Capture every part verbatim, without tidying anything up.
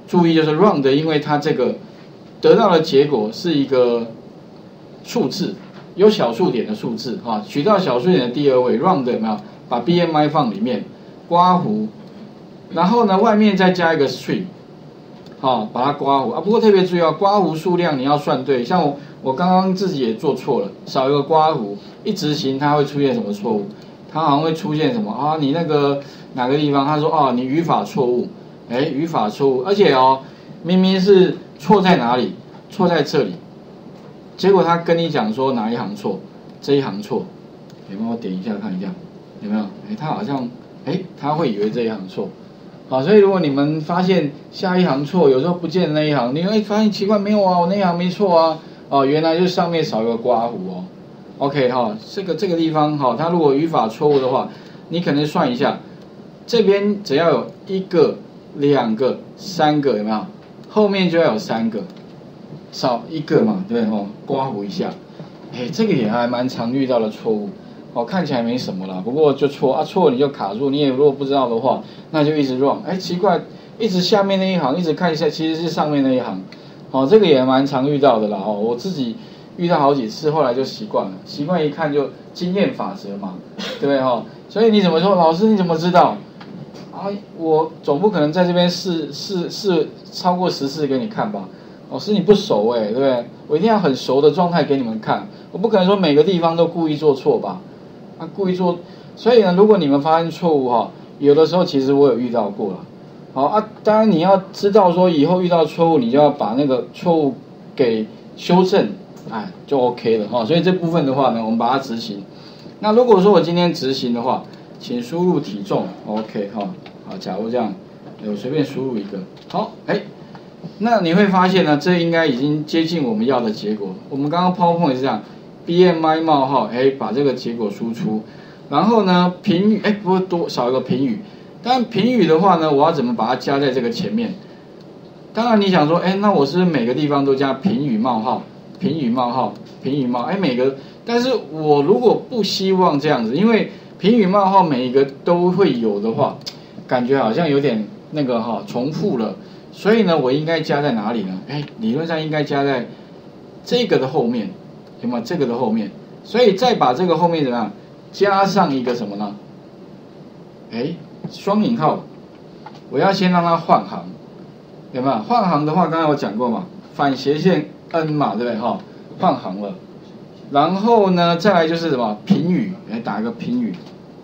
注意就是 round， 因为它这个得到的结果是一个数字，有小数点的数字啊，取到小数点的第二位 round 有没有？把 B M I 放里面，刮弧，然后呢外面再加一个 string， 好，把它刮弧啊。不过特别注意啊，刮弧数量你要算对，像我我刚刚自己也做错了，少一个刮弧，一执行它会出现什么错误？它好像会出现什么啊？你那个哪个地方？他说哦，你语法错误，哎，语法错误，而且哦，明明是错在哪里？错在这里，结果他跟你讲说哪一行错，这一行错，你帮我点一下看一下，有没有？哎，他好像哎，他会以为这一行错，好，所以如果你们发现下一行错，有时候不见那一行，你会发现奇怪，没有啊，我那一行没错啊，哦，原来就是上面少一个刮弧哦。OK 哈、哦，这个这个地方哈、哦，它如果语法错误的话，你可能算一下，这边只要有一个、两个、三个，有没有？后面就要有三个，少一个嘛，对不对？哦，刮弧一下，哎，这个也还蛮常遇到的错误。哦，看起来没什么啦，不过就错啊，错你就卡住，你也如果不知道的话，那就一直 run。哎，奇怪，一直下面那一行一直看一下，其实是上面那一行。哦，这个也蛮常遇到的啦。哦，我自己遇到好几次，后来就习惯了，习惯一看就经验法则嘛，对不对哈、哦？所以你怎么说，老师你怎么知道？啊，我总不可能在这边试试试超过十次给你看吧？老师你不熟哎，对不对？我一定要很熟的状态给你们看，我不可能说每个地方都故意做错吧？啊，故意做，所以呢，如果你们发现错误哈，有的时候其实我有遇到过了。好啊，当然你要知道说以后遇到错误，你就要把那个错误给修正，哎，就 OK 了哈。所以这部分的话呢，我们把它执行。那如果说我今天执行的话，请输入体重 ，OK 哈。好，假如这样，我随便输入一个，好，哎，那你会发现呢，这应该已经接近我们要的结果。我们刚刚 PowerPoint 也是这样。B M I 冒号，哎，把这个结果输出，然后呢，评语，哎，不会多少一个评语，但评语的话呢，我要怎么把它加在这个前面？当然你想说，哎，那我是不是每个地方都加评语冒号，评语冒号，评语冒，哎，每个，但是我如果不希望这样子，因为评语冒号每一个都会有的话，感觉好像有点那个哈重复了，所以呢，我应该加在哪里呢？哎，理论上应该加在这个的后面。有没有这个的后面？所以再把这个后面怎么样加上一个什么呢？哎，双引号，我要先让它换行，有没有？换行的话，刚才我讲过嘛，反斜线 N 嘛，对不对？哈，换行了。然后呢，再来就是什么评语，来打一个评语，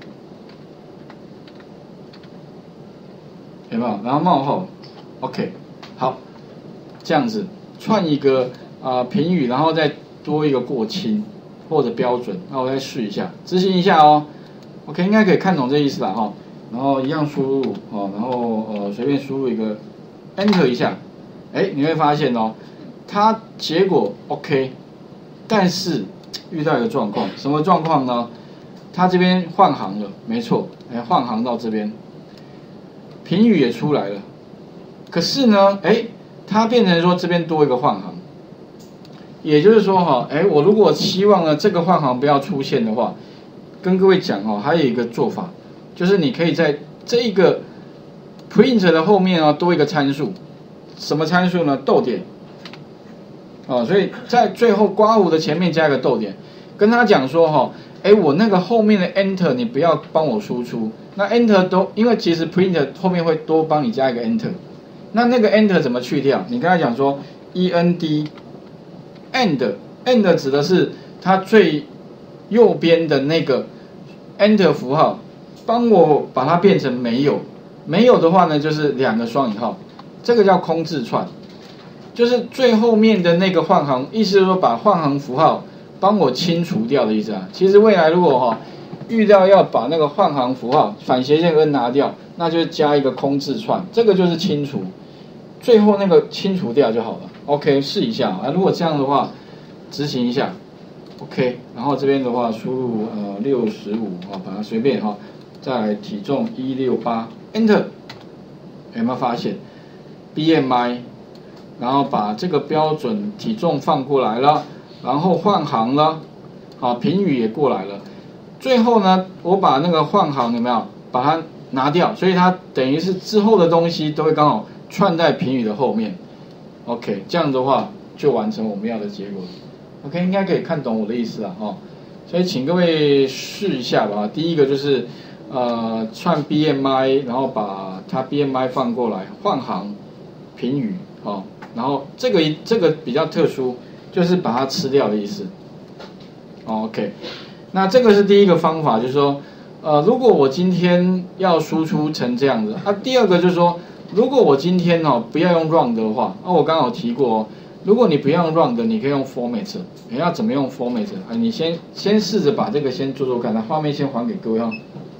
有没有？然后冒号 ，OK， 好，这样子串一个啊、呃、评语，然后再多一个过轻或者标准，那我再试一下，执行一下哦。OK， 应该可以看懂这意思了哈。然后一样输入哦，然后呃随便输入一个 Enter 一下，哎，你会发现哦，它结果 OK， 但是遇到一个状况，什么状况呢？它这边换行了，没错，哎，换行到这边，评语也出来了，可是呢，哎，它变成说这边多一个换行。也就是说哈，哎，我如果希望呢这个换行不要出现的话，跟各位讲哈，还有一个做法，就是你可以在这一个 print 的后面啊多一个参数，什么参数呢？逗点，啊，所以在最后刮弧的前面加一个逗点，跟他讲说哈，哎，我那个后面的 enter 你不要帮我输出，那 enter 都因为其实 print 后面会多帮你加一个 enter， 那那个 enter 怎么去掉？你跟他讲说 end。end end 指的是它最右边的那个 enter 符号，帮我把它变成没有，没有的话呢就是两个双引号，这个叫空字串，就是最后面的那个换行，意思是说把换行符号帮我清除掉的意思啊。其实未来如果哈、哦、遇到要把那个换行符号反斜线 n 拿掉，那就加一个空字串，这个就是清除，最后那个清除掉就好了。OK， 试一下啊，如果这样的话，执行一下 ，OK， 然后这边的话输入呃六十五啊，把它随便哈、哦，再来体重一六八 ，Enter， 有没有发现 B M I， 然后把这个标准体重放过来了，然后换行了，好，评语也过来了，最后呢，我把那个换行有没有把它拿掉，所以它等于是之后的东西都会刚好串在评语的后面 ，OK， 这样的话就完成我们要的结果 ，OK， 应该可以看懂我的意思了哦。所以请各位试一下吧。第一个就是呃串 B M I， 然后把它 B M I 放过来，换行评语哦，然后这个这个比较特殊，就是把它吃掉的意思。OK， 那这个是第一个方法，就是说，呃，如果我今天要输出成这样子，啊，第二个就是说，如果我今天哦不要用 round 的话，啊，我刚刚有提过哦，如果你不要用 round， 你可以用 format， 你要怎么用 format 啊？你先先试着把这个先做做看，那画面先还给各位哈，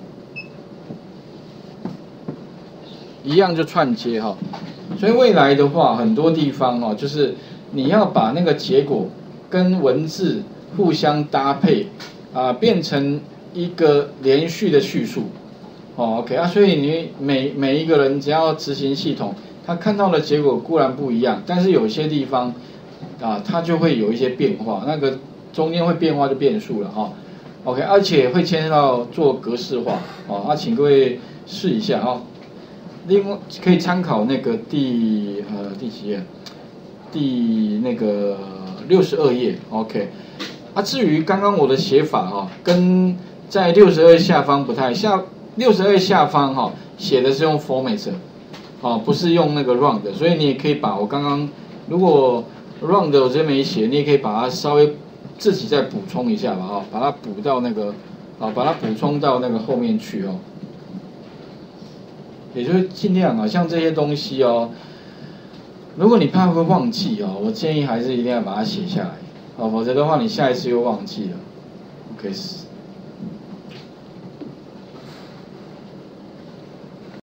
一样就串接哈，所以未来的话，很多地方哦，就是你要把那个结果跟文字互相搭配，啊、呃，变成一个连续的叙述，哦 ，OK 啊，所以你每每一个人只要执行系统，他看到的结果固然不一样，但是有些地方啊，它就会有一些变化，那个中间会变化就变数了哈、哦、，OK， 而且会牵涉到做格式化，哦，啊，请各位试一下哈、哦，另外可以参考那个第呃第几页，第那个六十二页 ，OK。啊，至于刚刚我的写法哈、哦，跟在六十二下方不太下，六十二下方哈、哦、写的是用 format， 哦，不是用那个 round， 所以你也可以把我刚刚如果 round 我这边没写，你也可以把它稍微自己再补充一下吧，哈，把它补到那个啊，把它补充到那个后面去哦，也就是尽量啊，像这些东西哦，如果你怕会忘记哦，我建议还是一定要把它写下来。哦，否则的话你下一次又忘记了。OK。